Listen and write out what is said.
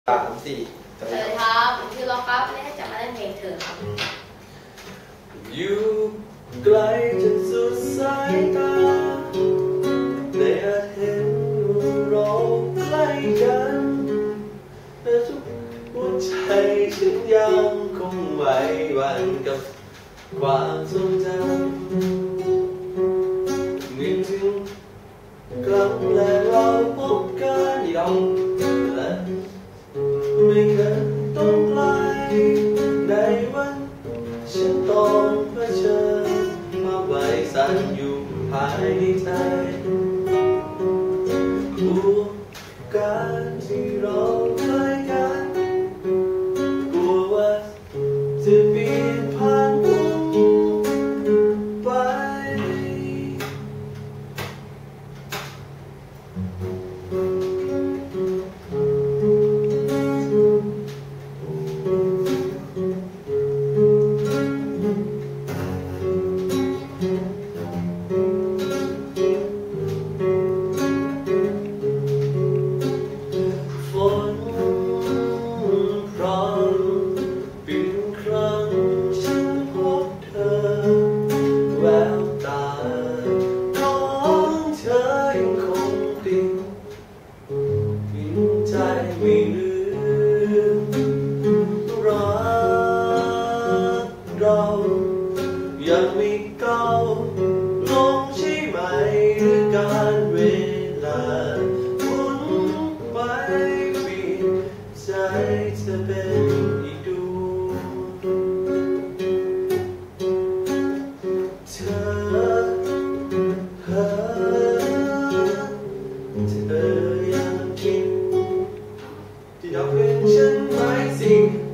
3 4 สวัสดีครับผมชื่อล็อกครับวันนี้จะมาเล่นเพลงเธอครับอยู่ไกลจนสุดสายตาได้อาจเห็นว่าเราใกล้กันแต่ทุกหัวใจฉันยังคงไหวหวั่นกับความทรงจำนึกถึงครั้งแรกเราพบกันและไม่เคยต้องไกลในวันฉันต้องเผชิญความไว้สั่นอยู่ภายในใจกลัวการที่เราใกล้กันกลัวว่าจะเปลี่ยนผ่านไปแววตาของเธอยังคงติดกินใจไม่ลืมรักเรายังไม่เก่าลงใช่ไหมหรือการเวลาหมุนไปเปลี่ยนใจเธอเป็นอีกดวงเธอยังคิดที่เราเป็นฉันไหมสิ่ง